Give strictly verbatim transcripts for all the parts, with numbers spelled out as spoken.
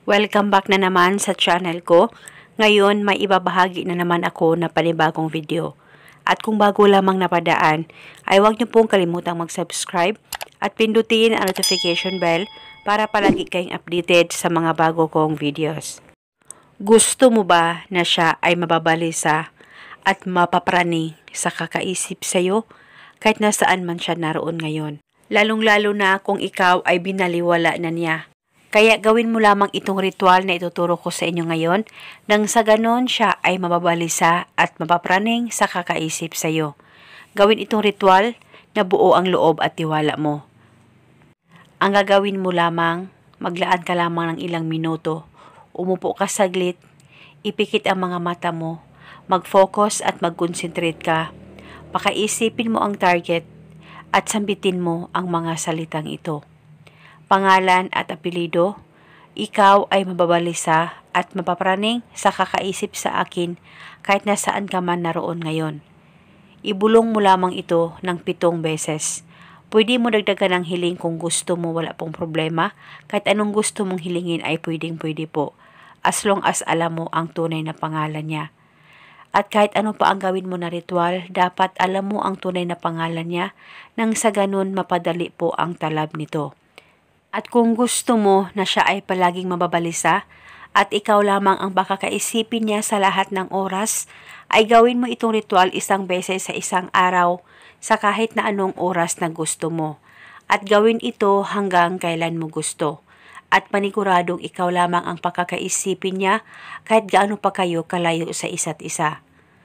Welcome back na naman sa channel ko. Ngayon may ibabahagi na naman ako na panibagong video. At kung bago lamang napadaan, ay huwag niyo pong kalimutang mag-subscribe at pindutin ang notification bell para palagi kayong updated sa mga bago kong videos. Gusto mo ba na siya ay mababalisa at mapaprani sa kakaisip sa'yo kahit nasaan man siya naroon ngayon? Lalong-lalo na kung ikaw ay binaliwala na niya. Kaya gawin mo lamang itong ritual na ituturo ko sa inyo ngayon nang sa ganon siya ay mababalisa at mapapraning sa kakaisip sa iyo. Gawin itong ritual na buo ang loob at tiwala mo. Ang gagawin mo lamang, maglaan ka lamang ng ilang minuto. Umupo ka saglit, ipikit ang mga mata mo, mag-focus at mag-concentrate ka. Pakaisipin mo ang target at sambitin mo ang mga salitang ito. Pangalan at apelido, ikaw ay mababalisa at mapapraning sa kakaisip sa akin kahit nasaan ka man naroon ngayon. Ibulong mo lamang ito ng pitong beses. Pwede mo dagdagan ng hiling kung gusto mo, wala pong problema. Kahit anong gusto mong hilingin ay pwedeng pwede po. As long as alam mo ang tunay na pangalan niya. At kahit ano pa ang gawin mo na ritual, dapat alam mo ang tunay na pangalan niya nang sa ganun mapadali po ang talab nito. At kung gusto mo na siya ay palaging mababalisa at ikaw lamang ang baka kaisipin niya sa lahat ng oras, ay gawin mo itong ritual isang beses sa isang araw sa kahit na anong oras na gusto mo. At gawin ito hanggang kailan mo gusto. At paniguradong ikaw lamang ang pakakaisipin niya kahit gaano pa kayo kalayo sa isa't isa.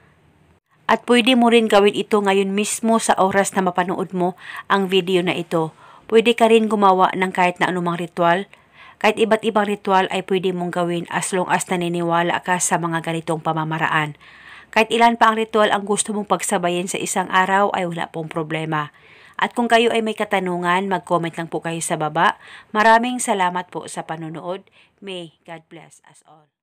At pwede mo rin gawin ito ngayon mismo sa oras na mapanood mo ang video na ito. Pwede ka rin gumawa ng kahit na anumang ritual. Kahit iba't ibang ritual ay pwede mong gawin as long as naniniwala ka sa mga ganitong pamamaraan. Kahit ilan pa ang ritual ang gusto mong pagsabayin sa isang araw ay wala pong problema. At kung kayo ay may katanungan, mag-comment lang po kayo sa baba. Maraming salamat po sa panonood. May God bless us all.